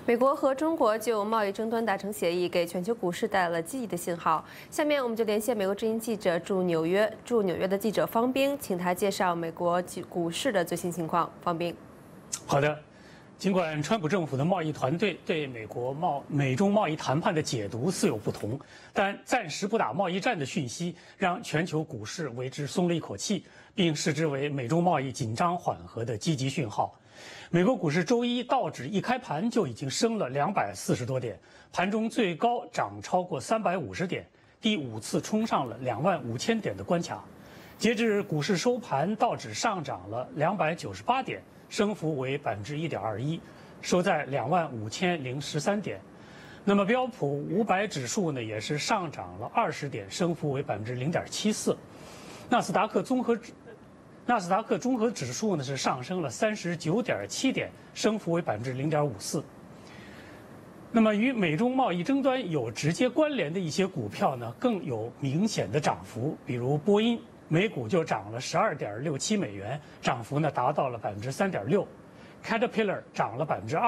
美国和中国就贸易争端达成协议，给全球股市带来了积极的信号。下面我们就连线美国之音记者驻纽约的记者方冰，请他介绍美国股市的最新情况。方冰， 好的。尽管川普政府的贸易团队对美中贸易谈判的解读似有不同，但暂时不打贸易战的讯息让全球股市为之松了一口气，并视之为美中贸易紧张缓和的积极讯号。美国股市周一道指一开盘就已经升了240多点，盘中最高涨超过350点，第5次冲上了25000点的关卡。截至股市收盘，道指上涨了298点，升幅为1.21%，收在25013点。那么标普500指数呢，也是上涨了20点，升幅为0.74%。纳斯达克综合指数呢是上升了39.7点，升幅为0.54%。那么与美中贸易争端有直接关联的一些股票呢，更有明显的涨幅，比如波音。每股就涨了12.67美元，涨幅呢达到了3.6%。Caterpillar 涨了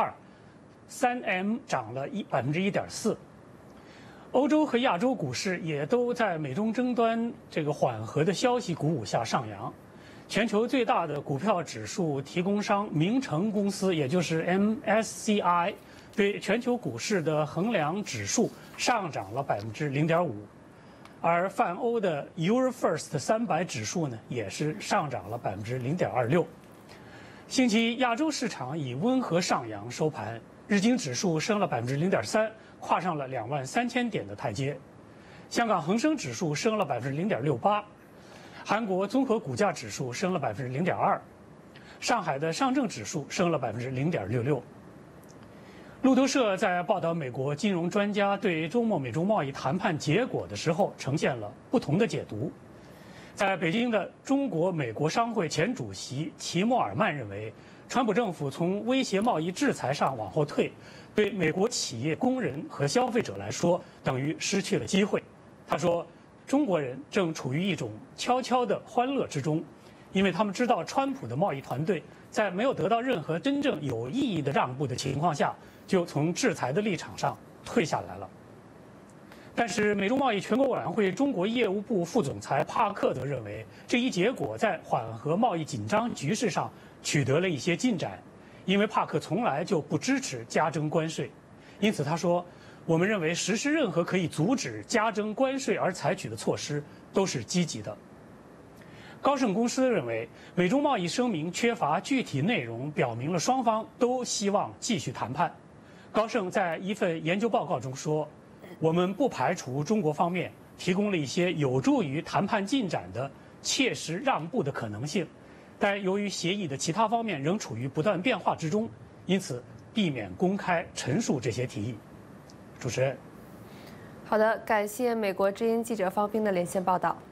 2%，3M 涨了1.4%。欧洲和亚洲股市也都在美中争端这个缓和的消息鼓舞下上扬。全球最大的股票指数提供商明晟公司，也就是 MSCI， 对全球股市的衡量指数上涨了0.5%。而泛欧的 EUROFIRST 300指数呢，也是上涨了0.26%。星期一，亚洲市场以温和上扬收盘，日经指数升了0.3%，跨上了23000点的台阶。香港恒生指数升了0.68%，韩国综合股价指数升了0.2%，上海的上证指数升了0.66%。路透社在报道美国金融专家对周末美中贸易谈判结果的时候，呈现了不同的解读。在北京的中国美国商会前主席齐默尔曼认为，川普政府从威胁贸易制裁上往后退，对美国企业、工人和消费者来说，等于失去了机会。他说，中国人正处于一种悄悄的欢乐之中，因为他们知道川普的贸易团队在没有得到任何真正有意义的让步的情况下，就从制裁的立场上退下来了。但是，美中贸易全国委员会中国业务部副总裁帕克则认为，这一结果在缓和贸易紧张局势上取得了一些进展，因为帕克从来就不支持加征关税。因此，他说：“我们认为实施任何可以阻止加征关税而采取的措施都是积极的。”高盛公司认为，美中贸易声明缺乏具体内容，表明了双方都希望继续谈判。高盛在一份研究报告中说：“我们不排除中国方面提供了一些有助于谈判进展的切实让步的可能性，但由于协议的其他方面仍处于不断变化之中，因此避免公开陈述这些提议。”主持人。 好的，感谢美国之音记者方冰的连线报道。